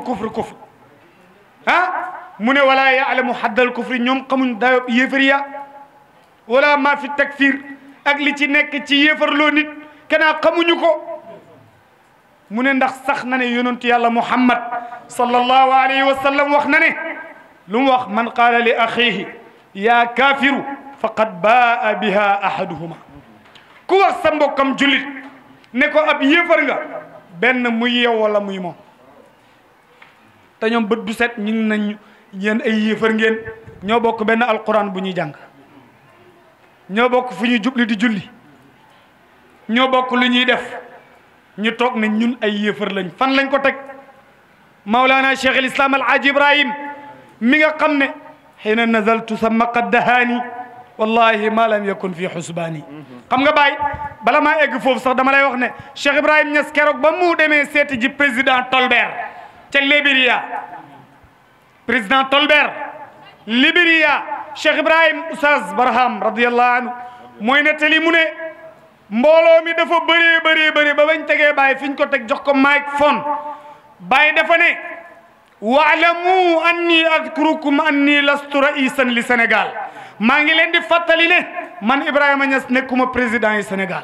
mu ne wala yaalamu haddal kufri ñoom xamuñ dayo yéefar ya wala ma fi takfir ak li ci nekk ci yéefarloo nit kanaa xamuñu ko mu ne ndax sax na ne yonentu yàlla muhammad sallallahu alayhi wa sallam wax na ne lu mu wax man qaala li axiihi yaa kaafiru faqad baa biha ahaduhuma ku wax sa mbokkam jullit ne ko ab yéefar nga benn muy yow wala muy moom te ñoom bët bu set ñu ngi nañ yéen ay yéefar ngeen ñoo bokk benn alquran bu ñuy jàng ñoo bokk fu ñuy jubli di julli ñoo bokk lu ñuy def ñu toog ne ñun ay yéefar lañ fan lañ ko teg Mawlana Cheikh al Islam al Haaji Ibrahim mi nga xam ne xiina nazaltu sama qad dahaani wallahi ma lam yakun fi xusbaani xam nga Baye bala maa egg foofu sax dama lay wax ne Cheikh Ibrahim Niass keroog ba mu demee seeti ji président Tolbert ca Libéria président Tolbert Libéria Cheikh Ibrahim Oustaz Barham radiyallahu anhu mooy nettali mu ne mbooloo mi dafa bëree ba bañ tegee Baye fi ñu ko teg jox ko microphone Baye dafa ne waalamu anni adkurukum anni lastu raisan li Sénégal maa ngi leen di fàttali ne man Ibrahima Niass nekkuma président yi Sénégal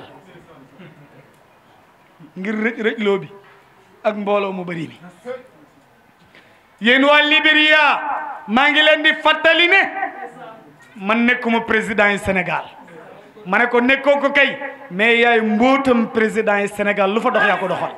ngir rëj loo bi ak mbooloo mu bëri mi yéen waa Libéria maa ngi leen di fàttali ne man nekkuma président yi Sénégal ma ne ko nekkoo ko kay mais yaay mbootam président yi Sénégal lu fa dox yaa ko doxal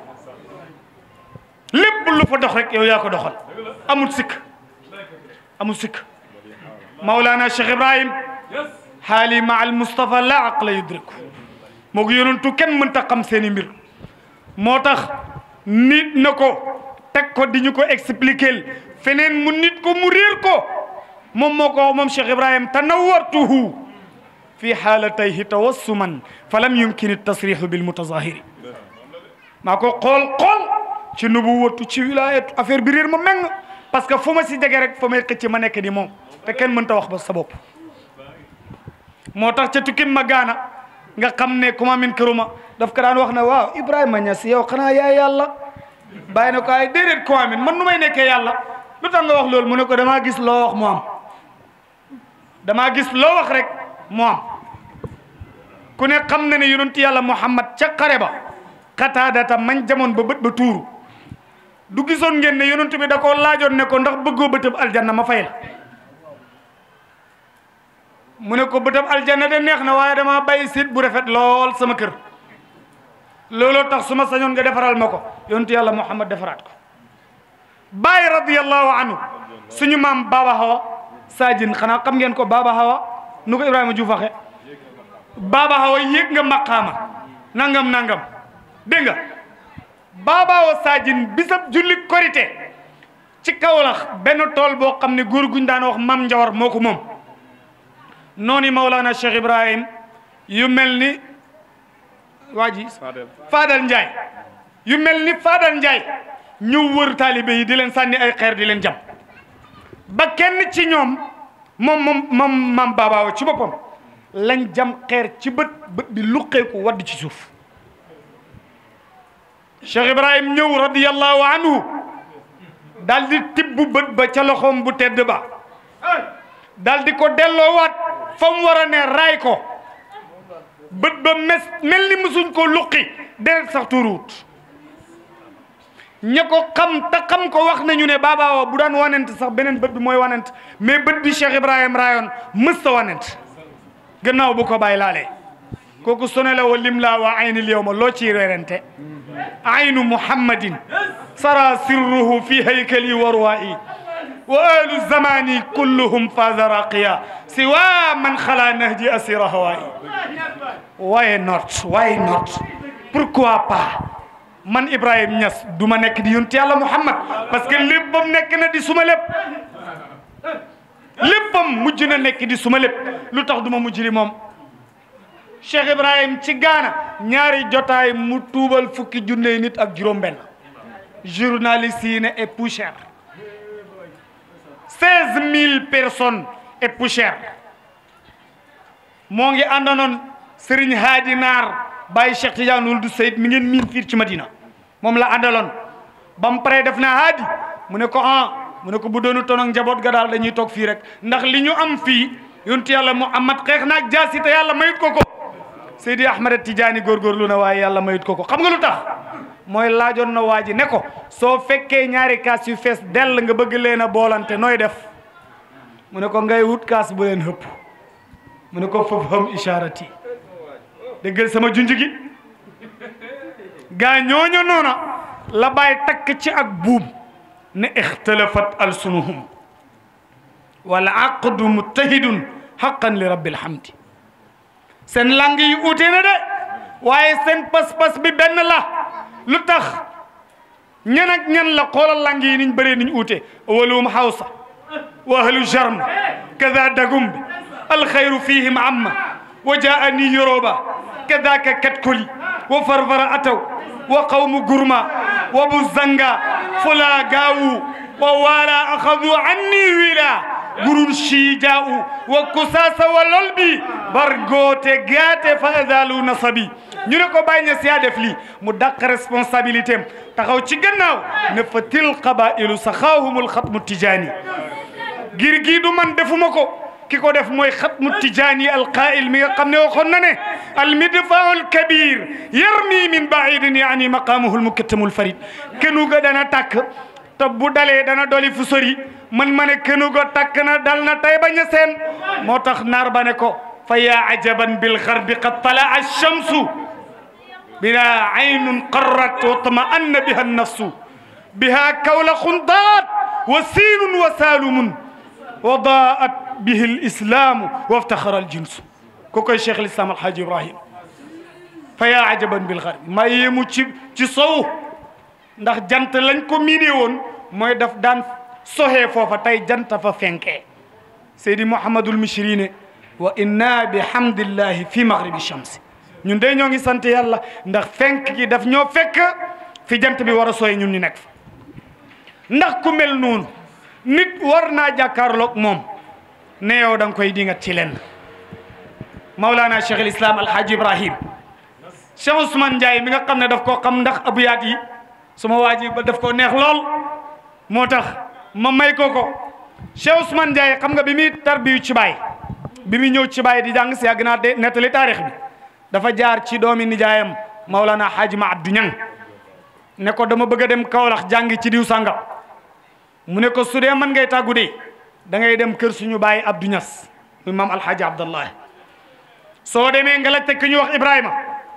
lépp lu fa dox rek yow yaa ko doxal amul sikk Mawlana Cheikh Ibrahim xaali ma al Mustafa la aqla yudriku moo ko yonentu kenn mënta xam seeni mbir moo tax nit na ko teg ko di ñu ko expliquer feneen mu nit ko mu réer ko moom moo ko moom Cheikh Ibrahim tanawwartuhu fi xaalatayhi tawassuman fa lam yumkin tasrixu bil mutazahiri maa ko xool ci nubuwatu ci wilayatu affaire bi réer ma meng parce que fu ma si jege rek fa may xëcc ma nekk di moom te kenn mënta wax ba sa bopp moo tax ca tukkim ma gaana nga xam ne kuma min këruma daf ko daan wax ne waaw Ibrahima Niass yow xanaa yaay yàlla bàyyi na ko ay déedéet kuma min man nu may nekkee yàlla lu tax nga wax loolu mu ne ko damaa gis loo wax mu am damaa gis loo wax rek mu am ku ne xam na ne yonent yàlla Muhammad ca xare ba xataadata mañ jamoon ba bët ba tuuru du gisoon ngeen ne yonent bi da koo laajoon ne ko ndax bëggoo bëtëb aljanna ma fay la mu ne ko bëtëb aljanna de neex na waaye dama bàyyi sit bu rafet lool sama kër looloo tax su ma sañoon nga defaral ma ko yonent yàlla Muhammad defaraat ko Baay radiyallahu anhu suñu maam Baba Hawa Sajin xanaa xam ngeen ko Baba Hawa nu ko Ibrahima Diouf waxe Baba Hawa yéeg nga maqaama nangam dégg nga Baba Hawa Sajin bisab julli korité ci Kawlax benn tool boo xam ne góor guñ daan wax Mam Njawar moo ko moom noonu Mawlana Cheikh Ibrahim yu mel ni waa ji Fadal Ndiaye yu mel ni Fadal Ndiaye ñëw wër taalibe yi di leen sànni ay xeer di leen jam ba kenn ci ñoom moom maam Baba Hawa ci boppam lañ jam xeer ci bët bi luqeeku wadd ci suuf Cheikh Ibrahim ñëw radiyallahu anhu daal di tibb bët ba ca loxoom bu tedd ba daal di ko delloowaat fa mu war a ne raay ko bët ba mel ni musuñ ko luqi deret sax tuuruut ña ko xam te xam ko wax nañu ne Baba Hawa bu daan wanent sax beneen bët bi mooy wanent mais bët bi Cheikh Ibrahim raayoon mës ta wanent gannaaw bu ko bàyyi laalee kooku sone la wa lim laa waa aynil yawma loo ciy reerante aynu muhammadin sara sirruhu fi haykali wa ruwaa'i wa ahlu zamani kulluhum faaza raqiya siwa man xala nahji asira hawaayi why not pourquoi pas man Ibrahim Niass du ma nekk di yonent yàlla Muhammad parce que léppam nekk na di suma lépp léppam mujj na nekk di suma lépp lu tax du ma mujj di moom Cheikh Ibrahim ci Gaana ñaari jotaay mu tuubal fukki junne nit ak juróom-benn journaliste yi ne et plus cher 16 000 personnes et plus cher moo ngi àndanoon Serigne Hadi Naar Baye Cheikh Tidiane Ould Seyd mi ngeen miin fii ci Madina moom la àndaloon ba mu paree def na Hadi mu ne ko mu ne ko bu doonu toon ak njaboot ga daal dañuy toog fii rek ndax li ñu am fii yonent yàlla Muhammad xeex naag jaasi te yàlla mayut ko Seydi Ahmed Tidiane góorgóorlu na waaye yàlla mayut ko xam nga lu tax mooy laajoon na waa ji ne ko soo fekkee ñaari kaas yu fees dell nga bëgg leen a boolante nooy def mu ne ko ngay wut kaas bu leen hëpp mu ne ko foofu xam isharati déggal sama junj gi gaa ñooñu noona la bàyyi takk ci ak buum ne ixtalafat alsunuhum wal aqdu muttahidun haqqan li rabbil hamdi seen lang yi uute na de waaye seen pas-pas bi benn la lu tax ñan ak ñan la xoolal lang yi niñ bëree niñ uute awalum hawsa wa ahlu jarm kada dagum bi alxayru fihim amma wa jaani yoroba kadaka katkoli wa farfara ataw wa qawmu gurma wa buzanga fula gawu wa wala akhadhu anni wila gurun shija'u wa kusasa wa lolbi bargote gate fa azalu nasabi ñu ne ko bàyyi ña siyaa def lii mu dàq responsabilité am taxaw ci gannaaw ne fa til qabailu saxaahumul xatmu tijaani gir gii du man defuma ko ki ko def mooy xatmu tijaani alqaa'il mi nga xam ne waxoon na ne almidfau alkabir yarmi min baidin yaani maqaamuhu almukattamu alfarid kenu ga dana tàkk te bu dalee dana doli fu sori man ma ne kenu ga tàkk na dal na tay ba ña seen moo tax naar ba ne ko fa yaa ajaban bilgarbi qad talaa alchamsu bila aynun qarrat wa tma'anna biha annafsu biha kawlaxun daat wa siinun wa saalumun wa daat bihi alislamu waftaxara aljinsu ko koy cheikh alislam alhaji ibrahim fa yaa ajaban bilgarbi ma yéemu ci sow ndax jant lañ ko miinee woon mooy daf daan soxee foofa tey jant fa fenkee seydi mouhamadul mishrine wa inna bi hamdillahi fi maghribi shamsi ñun de ñoo ngi sant yàlla ndax fenk gi daf ñoo fekk fi jant bi war a sooy ñun ñu nekk fa ndax ku mel noonu nit war naa jàkkaarloog moom ne yow da nga koy dingat ci lenn Maulana Cheikh al Islam Alhaji Ibrahim Cheikh Ousmane Ndiaye mi nga xam ne daf koo xam ndax abuyaat yi suma waa ji ba daf koo neex lool moo tax ma may ko Cheikh Ousmane Ndiaye xam nga bi muy tarbiyu ci baay bi muy ñëw ci baay di jàng si yàgg naa de nettali taarix bi dafa jaar ci doomi nijaayam Maulana Hadji Ma Abdou Niang ne ko dama bëgg a dem Kaolack jàngi ci diw sàngam mu ne ko su dee man ngay tàggu de da ngay dem kër suñu baay Abdou Niass muy maam Alhaji Abdallah soo demee nga laajte ki ñu wax Ibrahima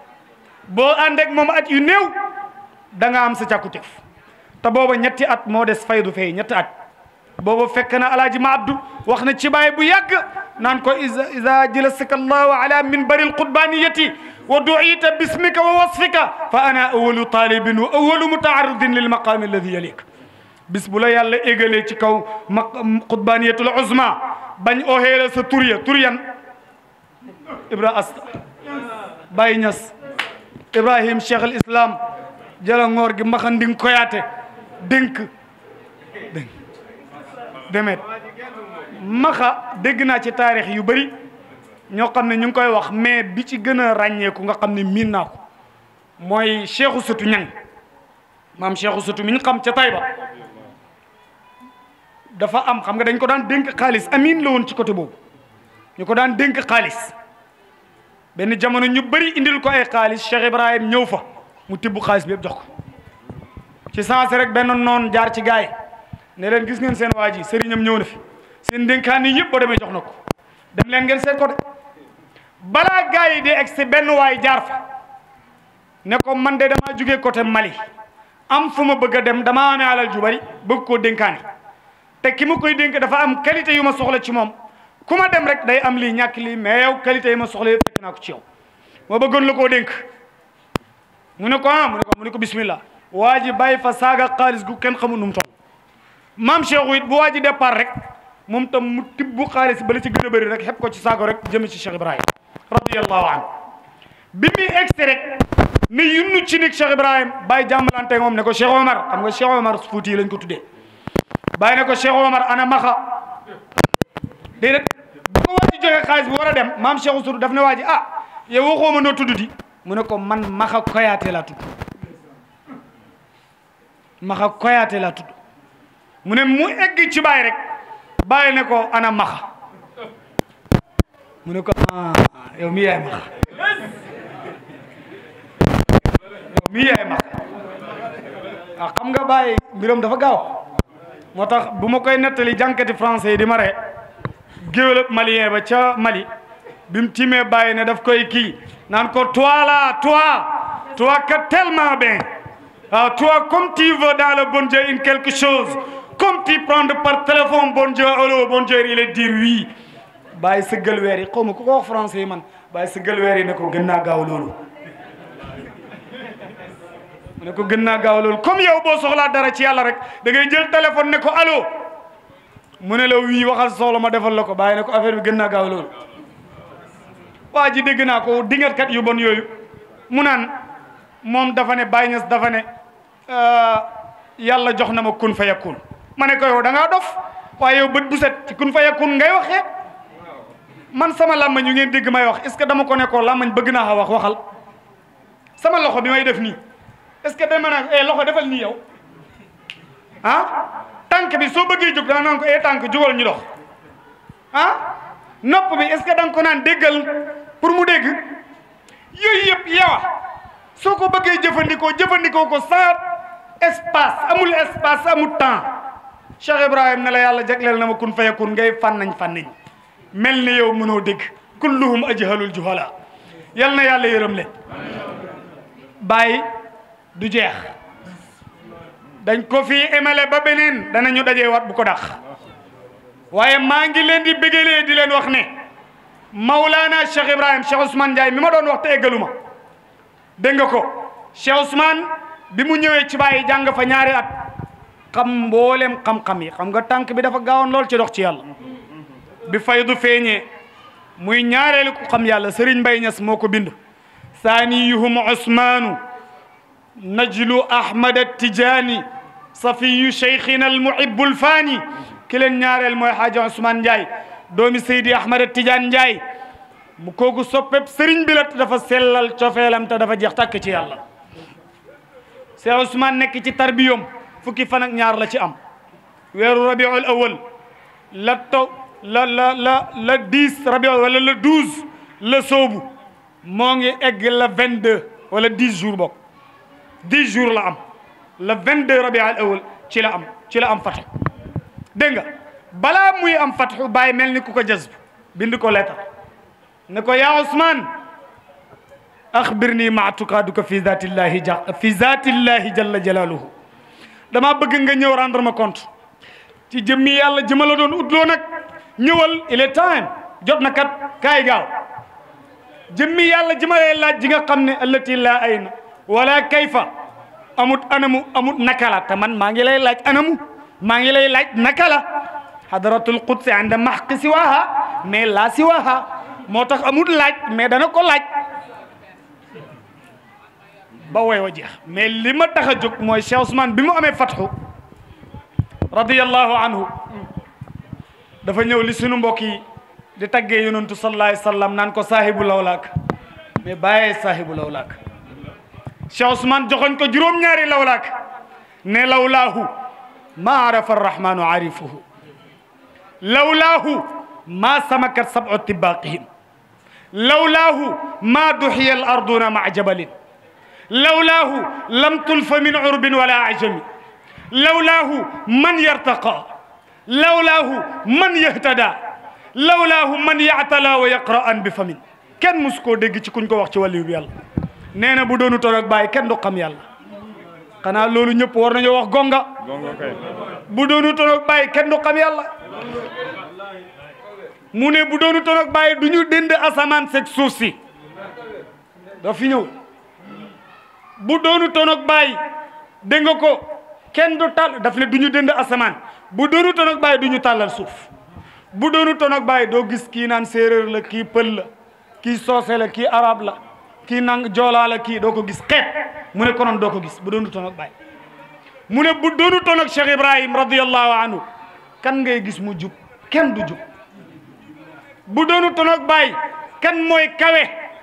boo ànd ak moom at yu néew da nga am sa càkkutéef te booba ñetti at moo des faydu fay ñetti at booba fekk na Alhaji Ma Abdou wax na ci baay bu yàgg naan ko iza jalasaka allahu ala minbari alqutbaniyati wa du'ita bismika wa wasfika fa ana awalu talibin wa awalu mutaaridin lil maqami alladi yalik bis bu la yàlla égalee ci kaw qutbaniyatul uzma bañ oxeela sa turiyan Ibra Asta Baye Niass Ibrahim Cheikh al Islam jala ngoor gi mbaxanding koyaate dénk demet maxa dégg naa ci taarix yu bëri ñoo xam ne ñu ngi koy wax mais bi ci gën a ràññeeku nga xam ne miin naa ko mooy Cheikhou Soutou Niang maam Cheikhou Soutou mi ñu xam ca Taïba dafa am xam nga dañ ko daan dénk xaalis amin la woon ci côté boobu ñu ko daan dénk xaalis benn jamono ñu bëri indil ko ay xaalis Cheikh Ibrahim ñëw fa mu tibb xaalis bi yëpp jox ko ci sens rek benn noon jaar ci gaay ne leen gis ngeen seen waa ji sëriñam ñëw na fi seen dénkaan yi yëpp boo demee jox na ko dem leen ngeen seet ko de balaa gaay yi di egg si benn waay jaar fa ne ko man de damaa jugee côté Mali am fu ma bëgg a dem damaa amee alal ju bari bëgg koo dénkaane te ki ma koy dénk dafa am qualité yu ma soxla ci moom ku ma dem rek day am lii ñàkk lii mais yow qualité yi ma soxla yëpp fekk naa ko ci yow ma bëggoon la koo dénk mu ne ko mu ne ko bismillah waa ji bàyyi fa saaga xaalis gu kenn xamul nu mu toll maam Cheikh it bu waa ji départ rek moom tam mu tibbu xaalis ba la ci gën a bëri rek xeb ko ci saago rek jëme ci Cheikh Ibrahim radiyallahu anhu bi muy egsi rek ne yunnu ci nig Cheikh Ibrahim bàyyi jàmmalante moom ne ko Cheikh Omar xam nga Cheikh Omar Fuuti lañ ko tuddee bàyyi ne ko Cheikh Omar ana maxa déedéet bu ko waa ji joxe xaalis bu war a dem maam Cheikh Ousseyn daf ne waa ji yow waxoo ma noo tudd di mu ne ko man maxa koyaate laa tudd maxa koyaate laa tudd mu ne mu egg ci bàyyi rek bàyyi ne ko ana maxa mu ne ko yow mi yaay maxa yow mi yaay maxa xam nga bàyyi mbiram dafa gaaw moo tax bu ma koy nettali jànkati français yi di ma ree géwél malien ba ca Mali bi mu timee bàyyi ne daf koy kii naan ko toi là toi que tellement bien toi comme tu veux dans le bon Dieu une quelque chose comme tu prends par téléphone bon Dieu allo bon Dieu il est dire oui bàyyi sëggal weer yi xaw ma ku ko wax français yi man bàyyi sëggal weer yi ne ko gën naa gaaw loolu mu ne ko gën naa gaaw loolu comme yow boo soxlaa dara ci yàlla rek da ngay jël téléphone ne ko allo mu ne la wii waxal soxla ma defal la ko bàyyi ne ko affaire bi gën naa gaaw loolu waa ji dégg naa ko dingatkat yu bon yooyu mu naan moom dafa ne Baye Niass dafa ne yàlla jox na ma kun fa yakun ma ne ko yow da ngaa dof waaye yow bët bu set ci kun fa yakun ngay waxee man sama làmmañ yu ngeen dégg may wax est ce que dama ko ne ko làmmañ bëgg naa wax waxal sama loxo bi may def nii est ce que dama naan loxo defal nii yow tànk bi soo bëggee jóg danga naan ko tànk jógal ñu dox nopp bi est ce que danga ko naan déggal pour mu dégg yooyu yëpp yow soo ko bëggee jëfandikoo ko sans espace amul temps Cheikh Ibrahim ne la yàlla jagleel na ma kun fayakun ngay fànnañ mel ni yow mënoo dégg kulluhum ajhalul juhala yal na yàlla yërëm leen bàyyi du jeex dañ ko fii emale ba beneen danañu dajee wat bu ko dax waaye maa ngi leen di bégalee di leen wax ne Maulana Cheikh Ibrahim Cheikh Ousmane Ndiaye mi ma doon wax te eggaluma dégg nga ko Cheikh Ousmane bi mu ñëwee ci bàyyi jàng fa ñaari at xam mboolem xam-xam yi xam nga tànk bi dafa gaawoon lool ci dox ci yàlla bi faydu feeñee muy ñaareelu ku xam yàlla Serigne Mbaye Niass moo ko bind saaniyuhum Ousmanu najlu Ahmad Tijaani safiyu cheikhina almuhibu alfaani ki leen ñaareel mooy Hadji Ousmane Ndiaye doomi Seydi Ahmad Tidiane Ndiaye mu kooku soppeb Serigne bi la te dafa sellal cofeelam te dafa jeex tàkk ci yàlla Cheikh Ousmane nekk ci tarbiyom fukki fan ak ñaar la ci am weeru rabiul awal la 10 rabiul wala le 12 la soobu moo ngi egg la 22 wala 10 jours bokk 10 jours la am le 22 rabiul awal ci la am fatxu dégg nga balaa muy am fatxu bàyyi mel ni ku ko jazb bind ko lettre ne ko yaa Ousmane axbirni maa tuqaaduka fi zaatillahi jalla jalaaluhu dama bëgg nga ñëw rendre ma compte ci jëmmi yàlla jëma la doon utloo nag ñëwal il est time jot na kat kaay gaaw jëmmi yàlla jëma lay laaj ji nga xam ne allati laa ayna wala kayfa amut anamu amut naka la te man maa ngi lay laaj anamu maa ngi lay laaj naka la hadratul qudsi anda mahqi siwaha mais la siwaha moo tax amut laaj mais dana ko laaj ba way wa jeex mais li ma tax a jóg mooy Cheikh Ousmane bi mu amee fatxu radiyallahu anhu dafa ñëw li sunu mbokk yi di taggee yonantu sallallahu alayhi wa sallam naan ko saahibu lawlaak mais bàyyee saahibu lawlaak Cheikh Ousmane joxoñ ko juróom-ñaari lawlaak ne lawlaahu ma arafa arrahmanu arifuhu lawlaahu ma samakat sab'u tibaqihim lawlaahu ma duxiya al arduna maa jabalin lawlaahu lam tulfa min urbin wala ajami lawlaahu man yartaqa lawlaahu man yahtada lawlaahu man ya'tala wa yaqra'an bi famin kenn mus koo dégg ci kuñ ko wax ci wàllu bi yàlla nee na bu doonu toog ak bàyyi kenn du xam yàlla xanaa loolu ñëpp war nañoo wax gonga bu doonu toog ak bàyyi kenn du xam yàlla mu ne bu doonu toon ak bàyyi du ñu dënd asamaan seeg suuf si doo fi ñëw bu doonu toon ak bàyyi dégg nga ko kenn du tàll daf ne du ñu dënd asamaan bu doonu toon ak bàyyi du ñu tàllal suuf bu doonu toon ak bàyyi doo gis kii naan séeréer la kii pël la kii soose la kii arab la kii nang joolaa la kii doo ko gis xeet mu ne konoon doo ko gis bu doonu toon ak bàyyi mu ne bu doonu toon ak Cheikh Ibrahim radiyallahu anhu kan ngay gis mu jub kenn du jub bu doonu toon ak bàyyi kan mooy kawe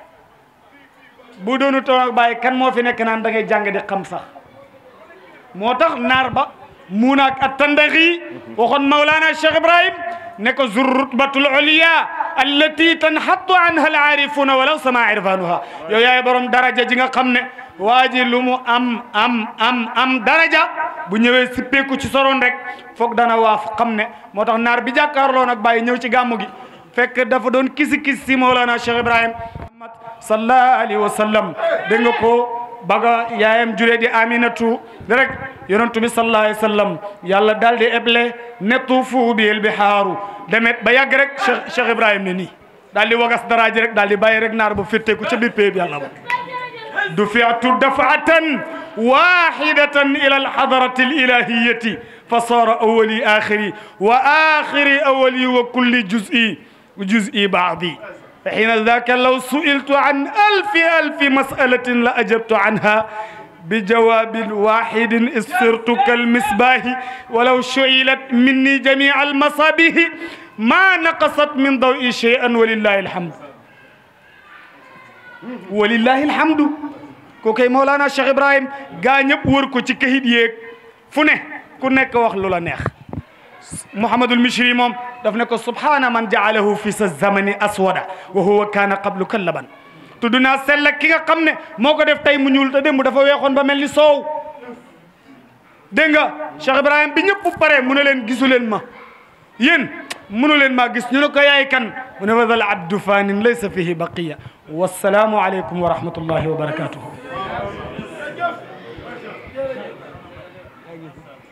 bu doonu toon ak bàyyi kan moo fi nekk naan da ngay jàng di xam sax moo tax naar ba muunaak at-Tandaxi waxoon Mawlana Cheikh Ibrahim ne ko zur rutbatul ulya allati tanhattu anha al aarifuna walaw sama irfanuha yow yaay borom daraja ji nga xam ne waa ji lu mu am daraja bu ñëwee sippeeku ci soroon rek foog dana waaf xam ne moo tax naar bi jàkkaarloo nag bàyyi ñëw ci gàmmu gi fekk dafa doon kisi si Mawlana Cheikh Ibrahim Muhammad sallallahu alayhi wa sallam dégg nga ko baga yaayam juree di Aminatu rek yonentu bi sallallahu alayhi wa sallam yàlla daal di eble netuufu bil bihaaru demet ba yàgg rek Cheikh Ibrahim ne nii daal di wagas daraaji rek daal di bàyyi rek naar ba fétteeku ca biir pay bi yàlla ba dufiatu dafatan wahidatan ila alhadarati alilahiyati fa sara awali axiri wa axiri awali wa kulli juz'i baadi فحين ذاك لو سئلت عن ألف مسألة لأجبت عنها بجواب واحد استرت كالمصباح ولو شعلت مني جميع المصابيح ما نقصت من ضوء شيئا ولله الحمد ولله الحمد كوكي مولانا الشيخ إبراهيم غانيب وركو ci kayit yeek fu ne ku nekk wax lu la neex Muhammadul Mishri moom daf ne ko subhaana man jaalahu fi sa zamani aswada wa huwa kaana qablu kallaban tudd naa sell ki nga xam ne moo ko def tey mu ñuul te démb dafa weexoon ba mel ni soow dégg nga Cheikh Ibrahim bi ñëpp pare mu ne leen gisu leen ma yéen mënu leen maa gis ñu ne ko yaay kan mu ne wa zal abdu fanin laysa fihi baqiya wassalaamu aleykum wa rahmatullahi wa barakatuhu